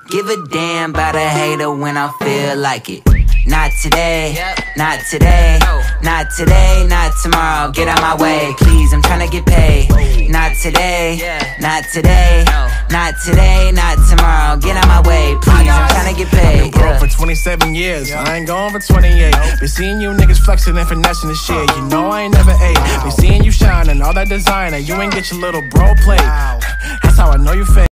Give a damn about a hater when I feel like it. Not today, not today, not today, not tomorrow. Get out my way, please, I'm tryna get paid. Not today, not today, not today, not tomorrow. Get out my way, please, I'm tryna get paid. I've been broke for 27 years, I ain't going for 28. Been seeing you niggas flexing and finessing the shit. You know I ain't never ate. Been seeing you shining, all that designer. You ain't get your little bro plate. That's how I know you fake.